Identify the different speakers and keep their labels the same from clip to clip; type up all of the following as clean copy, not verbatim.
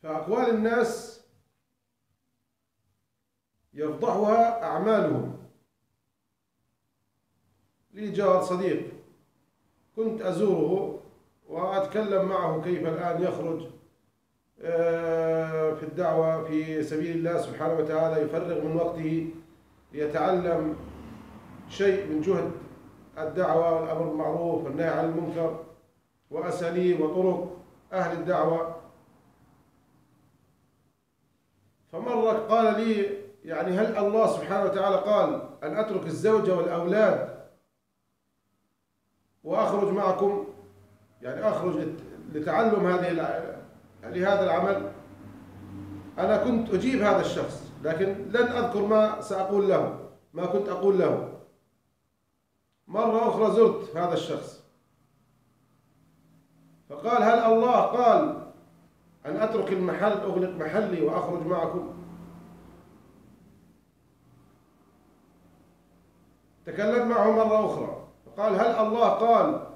Speaker 1: فأقوال الناس يفضحها أعمالهم. لي جار صديق كنت أزوره وأتكلم معه كيف الآن يخرج في الدعوة في سبيل الله سبحانه وتعالى، يفرغ من وقته ليتعلم شيء من جهد الدعوة والأمر بالمعروف والنهي عن المنكر وأساليب وطرق أهل الدعوة. فمرة قال لي يعني هل الله سبحانه وتعالى قال أن أترك الزوجة والأولاد وأخرج معكم، يعني أخرج لتعلم لهذا العمل؟ أنا كنت أجيب هذا الشخص لكن لن أذكر ما سأقول له، ما كنت أقول له. مرة أخرى زرت هذا الشخص فقال هل الله قال أن أترك المحل أغلق محلي وأخرج معكم؟ تكلمت معه مرة أخرى فقال هل الله قال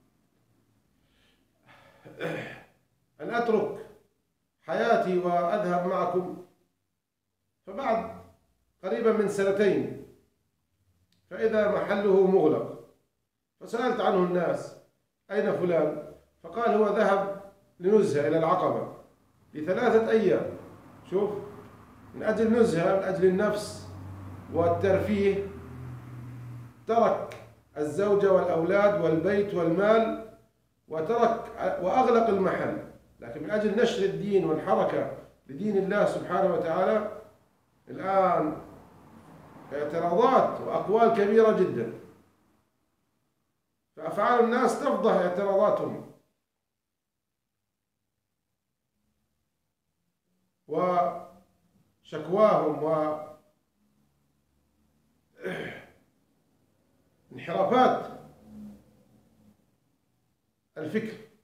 Speaker 1: أن أترك حياتي وأذهب معكم؟ فبعد قريبا من 2 سنين فإذا محله مغلق، فسألت عنه الناس أين فلان؟ فقال هو ذهب لنزهة إلى العقبة ل3 أيام. شوف، من أجل نزهة، من أجل النفس والترفيه، ترك الزوجة والأولاد والبيت والمال وأغلق المحل، لكن من أجل نشر الدين والحركة لدين الله سبحانه وتعالى الآن اعتراضات وأقوال كبيرة جدا، فأفعال الناس تفضح اعتراضاتهم وشكواهم وانحرافات الفكر.